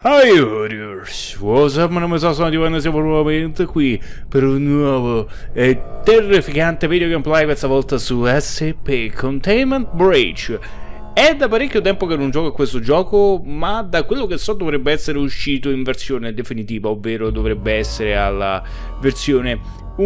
Hi Warriors, what's up? Ma sono Divano, siamo nuovamente qui per un nuovo e terrificante video gameplay, questa volta su SCP Containment Breach. È da parecchio tempo che non gioco a questo gioco, ma da quello che so dovrebbe essere uscito in versione definitiva, ovvero dovrebbe essere alla versione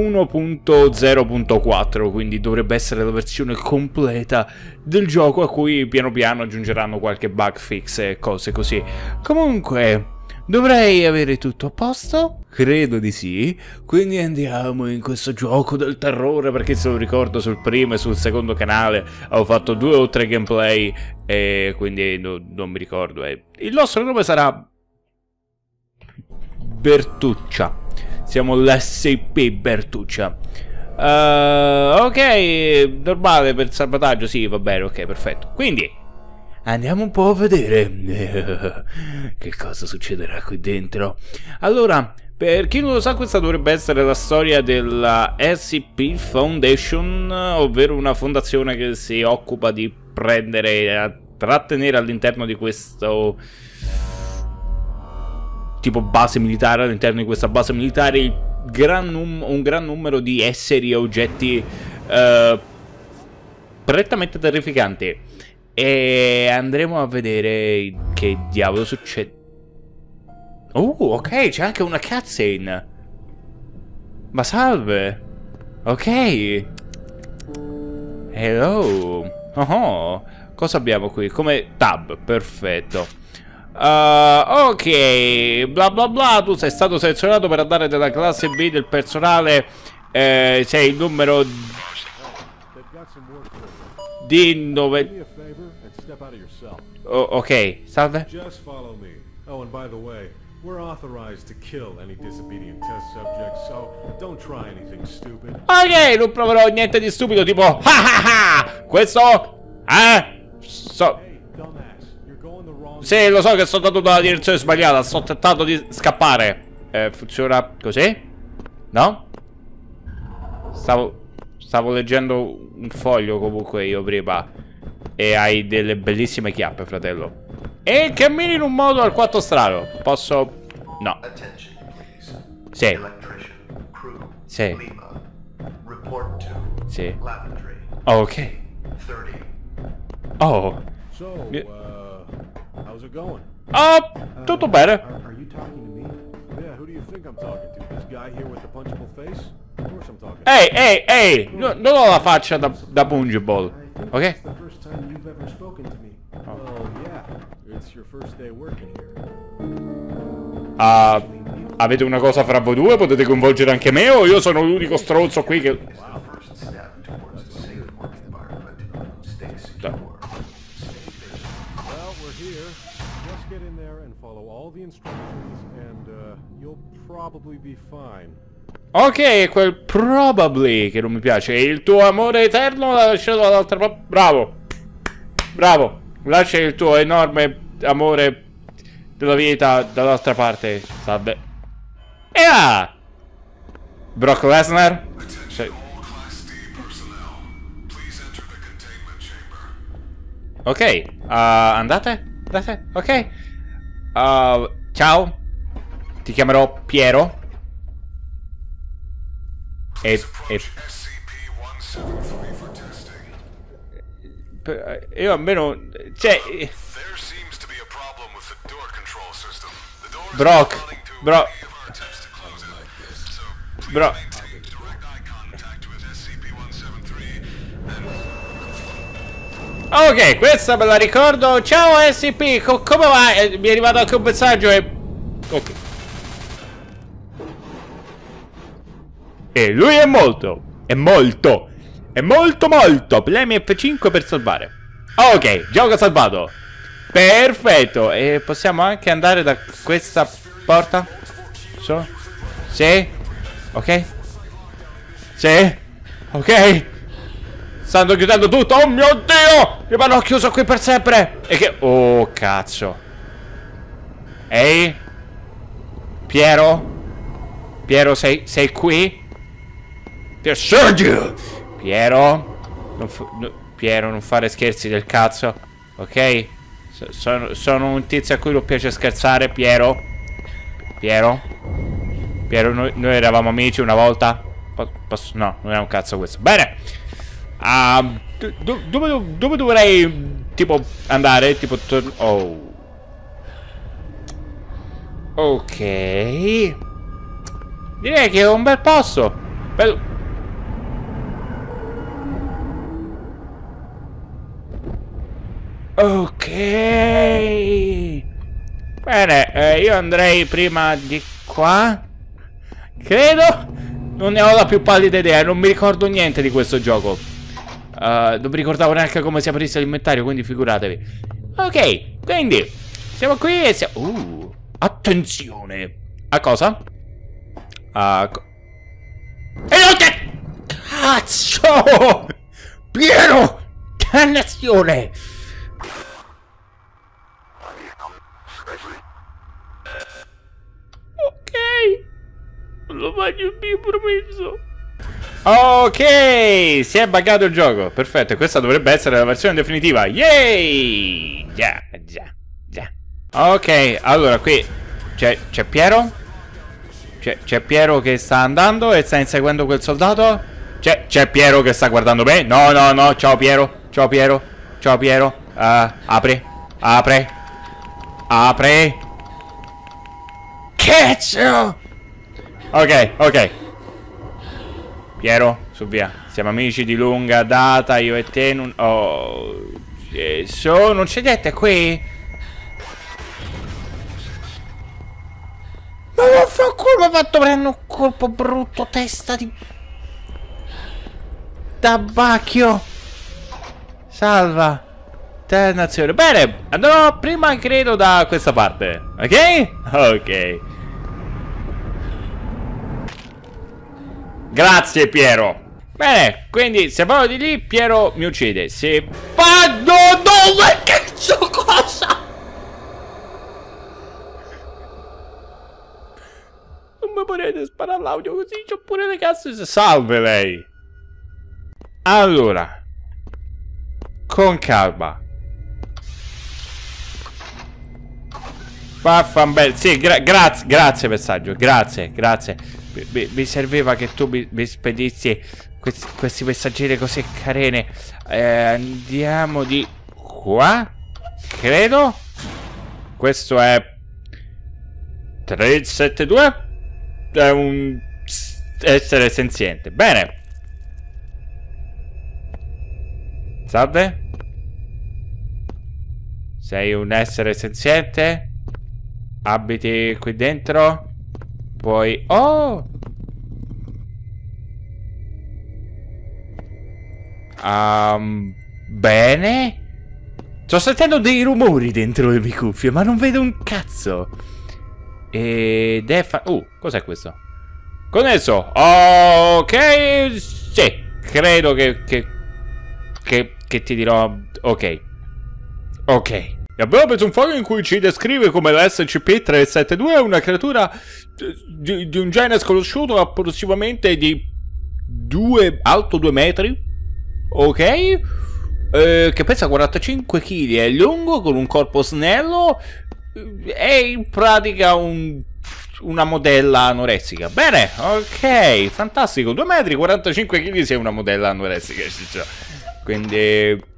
1.0.4, quindi dovrebbe essere la versione completa del gioco, a cui piano piano aggiungeranno qualche bug fix e cose così. Comunque dovrei avere tutto a posto? Credo di sì. Quindi andiamo in questo gioco del terrore, perché se lo ricordo sul primo e sul secondo canale ho fatto 2 o 3 gameplay e quindi non mi ricordo. Il nostro nome sarà Bertuccia. Siamo l'SCP Bertuccia. Ok, normale per il salvataggio, sì, va bene, ok, perfetto. Quindi andiamo un po' a vedere che cosa succederà qui dentro. Allora, per chi non lo sa, questa dovrebbe essere la storia della SCP Foundation, ovvero una fondazione che si occupa di prendere e trattenere all'interno di questo tipo base militare, all'interno di questa base militare un gran numero di esseri e oggetti prettamente terrificanti. E andremo a vedere che diavolo succede. Ok, c'è anche una cutscene. Ma salve. Ok. Hello. Oh, cosa abbiamo qui? Come tab, perfetto. Ok, bla bla bla, tu sei stato selezionato per andare nella classe B del personale, sei il numero di 9. Ok, salve. Ok, non proverò niente di stupido, tipo questo sì, lo so che sono andato dalla direzione sbagliata, sto tentando di scappare. Funziona così? No? Stavo leggendo un foglio comunque io prima. E hai delle bellissime chiappe, fratello. E cammini in un modo alquanto strano. Posso... No. Sì. Sì. Sì. Ok. Oh. How's it going? Tutto bene. Are you talking to me? Yeah, who do you think I'm talking to? This guy here with the punchable face? Of course I'm talking to Ehi, non ho la faccia da pungible, ok? It's the first time you've ever spoken to me. Oh, yeah. It's your first day working here. Avete una cosa fra voi due? Potete coinvolgere anche me o io sono l'unico stronzo qui che... Get in there and follow all the instructions and you'll probably be fine. Ok, quel probably che non mi piace. Il tuo amore eterno l'ha lasciato dall'altra parte. Bravo. Bravo. Lascia il tuo enorme amore della vita dall'altra parte. Salve. Brock Lesnar. Ok, andate. Ok. Ciao. Ti chiamerò Piero. Io almeno... Cioè... Brock. Ok, questa me la ricordo. Ciao SCP, come va? Mi è arrivato anche un messaggio e... Ok. E lui è molto premi F5 per salvare. Ok, gioco salvato. Perfetto. E possiamo anche andare da questa porta? Sì? Ok? Sì? Ok? Stanno chiudendo tutto. Oh mio Dio! Mi hanno chiuso qui per sempre. E che... Oh cazzo. Ehi? Piero? Sei qui? Sergio! Piero? Piero, non fare scherzi del cazzo. Ok? Sono un tizio a cui non piace scherzare, Piero. Piero, noi eravamo amici una volta. No, non è un cazzo questo. Bene. Dove dovrei, tipo, andare? Tipo, oh. Ok. Direi che è un bel posto. Bello. Ok. Bene, io andrei prima di qua. Credo. Non ne ho la più pallida idea. Non mi ricordo niente di questo gioco. Non mi ricordavo neanche come si aprisse l'inventario, quindi figuratevi. Ok, quindi siamo qui e siamo... attenzione. A cosa? E non te... Cazzo! Pieno! Dannazione! Ok. Non lo faccio più, promesso. Ok, si è buggato il gioco. Perfetto, questa dovrebbe essere la versione definitiva. Yay! Già. Ok, allora qui c'è Piero. C'è Piero che sta andando e sta inseguendo quel soldato. C'è Piero che sta guardando me. No, ciao Piero. Ciao Piero. Apri. Cazzo! Ok. Piero, su via. Siamo amici di lunga data, io e te. Oh, Gesù, non c'è niente qui? Ma vaffanculo, mi ha fatto prendere un colpo brutto, testa di... tabacchio. Salva. Dannazione. Bene, andrò prima, credo, da questa parte. Ok? Ok. Grazie, Piero. Bene, quindi se vado di lì, Piero mi uccide. Se vado dove cazzo cosa? Non mi potete sparare l'audio così, c'ho pure le casse. Salve lei. Allora, con calma. Vaffanbel. Sì, grazie messaggio. Grazie. Mi serviva che tu mi spedissi questi messaggini così carini. Andiamo di qua. Credo. Questo è 372. È un essere senziente. Bene. Salve. Sei un essere senziente? Abiti qui dentro? Poi... Oh! Bene. Sto sentendo dei rumori dentro le mie cuffie, ma non vedo un cazzo. Ed è cos'è questo? Connesso. Ok. Sì. Credo che ti dirò... Ok. Abbiamo preso un foglio in cui ci descrive come la SCP-372 è una creatura di un genere sconosciuto, approssimativamente di alto 2 metri. Ok. Che pesa 45 kg, è lungo, con un corpo snello. È in pratica una modella anoressica. Bene, ok, fantastico. 2 metri, 45 kg, sei una modella anoressica. Quindi...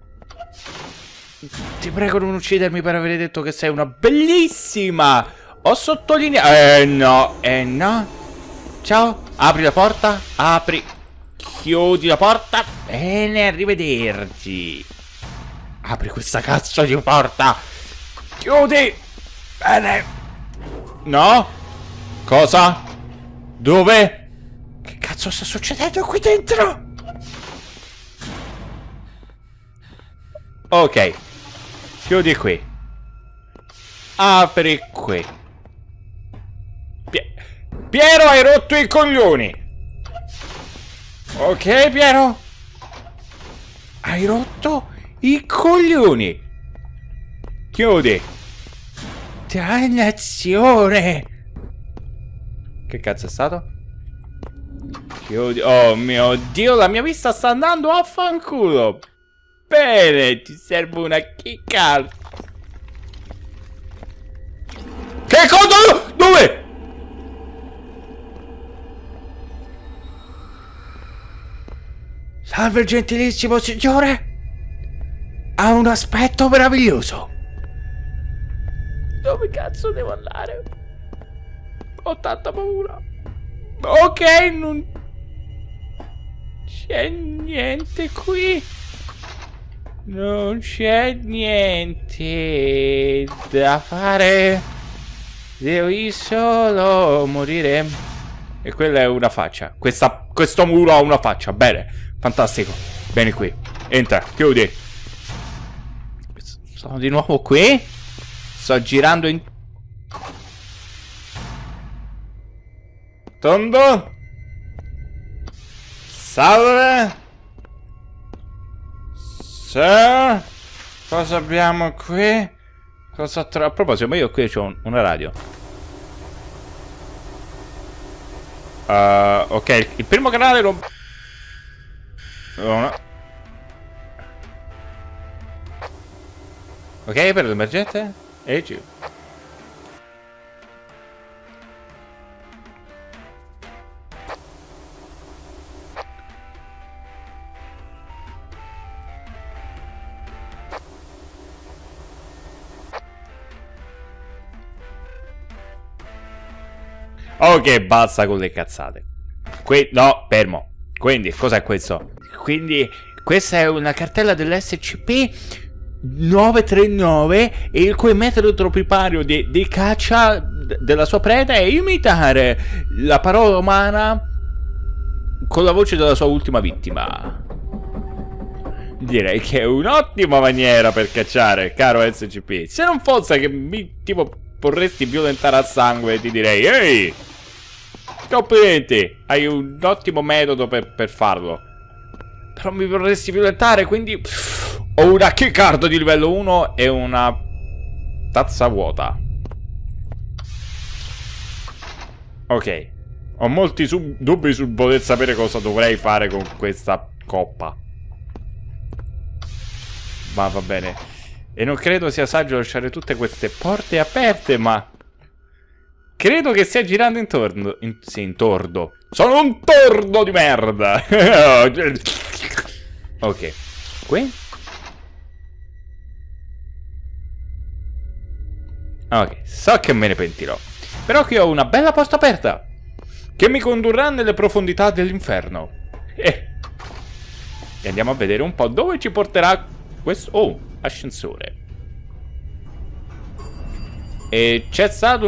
Ti prego non uccidermi per aver detto che sei una bellissima. Ho sottolineato. No. Ciao, apri la porta. Chiudi la porta. Bene, arrivederci. Apri questa cazzo di porta. Chiudi. Bene. No. Cosa? Dove? Che cazzo sta succedendo qui dentro? Ok. Chiudi qui. Apri qui. Piero, hai rotto i coglioni. Ok, Piero. Hai rotto i coglioni. Chiudi. Dannazione. Che cazzo è stato? Chiudi. Oh mio Dio, la mia vista sta andando a fanculo. Bene, ti serve una chicca. Che cosa? Dove? Salve gentilissimo signore. Ha un aspetto meraviglioso. Dove cazzo devo andare? Ho tanta paura. Ok, non c'è niente qui. Non c'è niente da fare. Devi solo morire. E quella è una faccia. Questo muro ha una faccia. Bene, fantastico. Vieni qui. Entra, chiudi. Sono di nuovo qui. Sto girando in... Tondo. Salve. Sir. Cosa abbiamo qui? Cosa a proposito, ma io qui ho una radio. Ok, il primo canale lo... Ok, per l'emergenza. E giù. Ok, basta con le cazzate. No, fermo. Quindi, cos'è questo? Quindi, questa è una cartella dell'SCP 939, il cui metodo primario di caccia della sua preda è imitare la parola umana con la voce della sua ultima vittima. Direi che è un'ottima maniera per cacciare, caro SCP. Se non fosse che mi tipo vorresti violentare a sangue, ti direi: ehi, complimenti, hai un ottimo metodo per farlo. Però mi vorresti violentare, quindi ho una keycard di livello 1 e una tazza vuota. Ok, ho molti dubbi sul voler sapere cosa dovrei fare con questa coppa. Ma va bene. E non credo sia saggio lasciare tutte queste porte aperte, ma credo che stia girando intorno. Sì, intorno. Sono un tordo di merda. Ok. Qui? Ok, so che me ne pentirò. Però qui ho una bella porta aperta che mi condurrà nelle profondità dell'inferno. E andiamo a vedere un po' dove ci porterà questo... Oh, ascensore. E c'è stato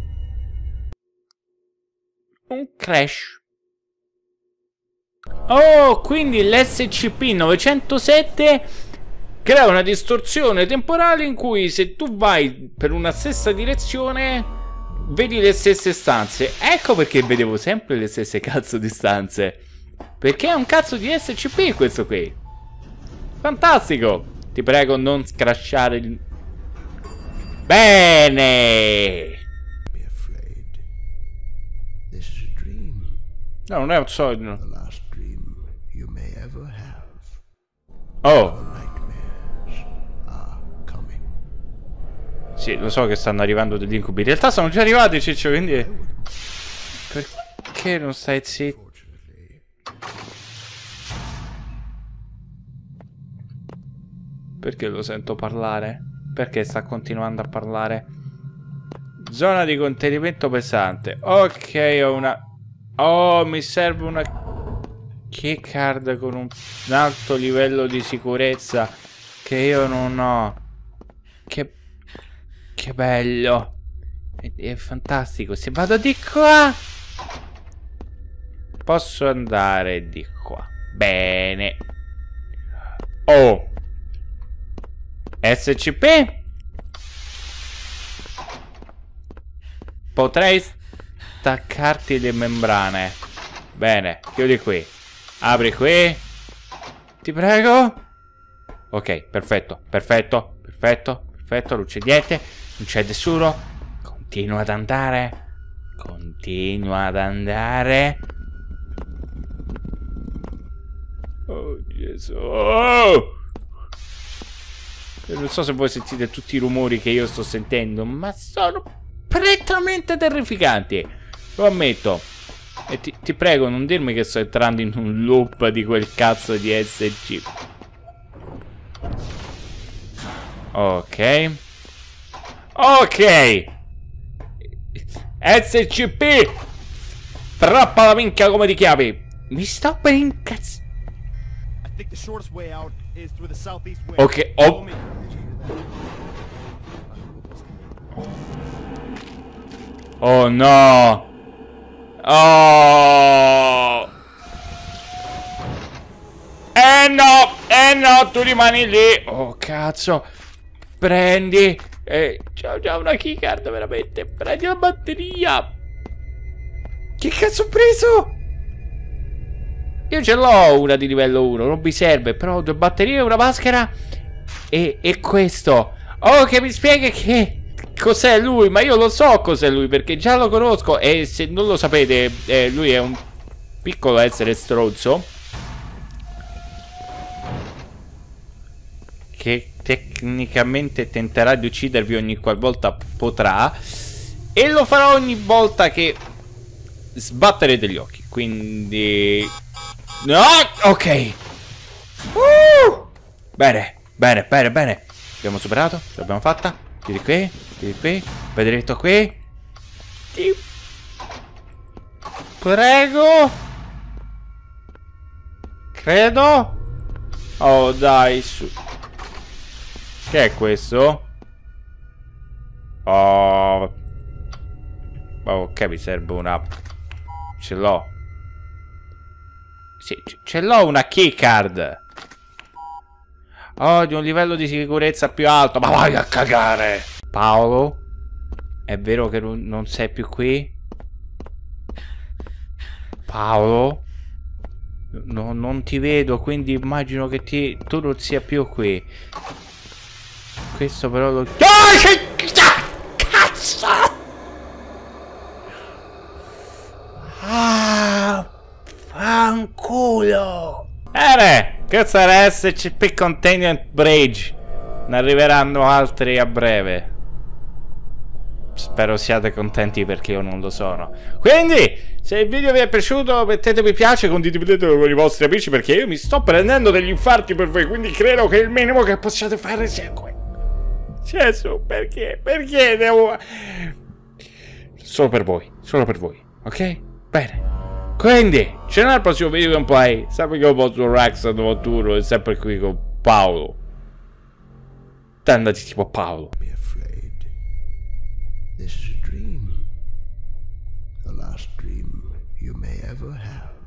un crash. Oh, quindi l'SCP-907 crea una distorsione temporale in cui se tu vai per una stessa direzione vedi le stesse stanze. Ecco perché vedevo sempre le stesse cazzo di stanze. Perché è un cazzo di SCP questo qui. Fantastico. Ti prego non crashare il... Bene. No, non è un sogno. Oh. Sì, lo so che stanno arrivando degli incubi. In realtà sono già arrivati, Ciccio, quindi... Perché non stai zitto? Perché lo sento parlare? Perché sta continuando a parlare? Zona di contenimento pesante. Ok, ho una... Oh, mi serve una... keycard con un alto livello di sicurezza che io non ho. Che bello. È fantastico. Se vado di qua posso andare di qua. Bene. Oh, SCP, potrei staccarti le membrane. Bene, chiudi qui. Apri qui. Ti prego. Ok, perfetto, perfetto, perfetto, perfetto. Non c'è niente, non c'è nessuno. Continua ad andare. Continua ad andare. Oh Gesù. Oh! Non so se voi sentite tutti i rumori che io sto sentendo, ma sono prettamente terrificanti. Lo ammetto. E ti prego, non dirmi che sto entrando in un loop di quel cazzo di SG. Ok. Ok. SCP. Frappa la minchia come ti chiami. Mi sto per incazzare. Ok, oh. Oh no. Oh. No, tu rimani lì. Oh cazzo. Prendi. C'ho già una keycard veramente. Prendi la batteria. Che cazzo ho preso? Io ce l'ho una di livello 1, non mi serve. Però 2 batterie, una maschera e questo. Oh, che mi spieghi che cos'è lui? Ma io lo so cos'è lui, perché già lo conosco. E se non lo sapete, lui è un piccolo essere stronzo che tecnicamente tenterà di uccidervi ogni qualvolta potrà. E lo farà ogni volta che sbatterete gli occhi. Quindi... no! Ok! Bene, bene, bene, bene. Abbiamo superato, l'abbiamo fatta. Chiudi qui, vedrete qui. Ti prego. Credo. Oh dai, su. Che è questo? Oh. Ok, mi serve una... ce l'ho. Sì, ce l'ho una keycard. Oh, di un livello di sicurezza più alto. Ma vai a cagare. Paolo? È vero che non sei più qui? Paolo? No, non ti vedo, quindi immagino che tu non sia più qui. Questo però lo... cazzo! Ah, fanculo! Questo era SCP Containment Bridge. Ne arriveranno altri a breve. Spero siate contenti perché io non lo sono. Quindi, se il video vi è piaciuto, mettete mi piace, condividetelo con i vostri amici, perché io mi sto prendendo degli infarti per voi. Quindi credo che il minimo che possiate fare sia questo. Gesù, perché? Perché devo... solo per voi, ok? Bene. Quindi, ci vediamo al prossimo video gameplay. Sempre che ho posto Rex notturno e sempre qui con Paolo. Andati tipo Paolo. This is a dream. The last dream you may ever have.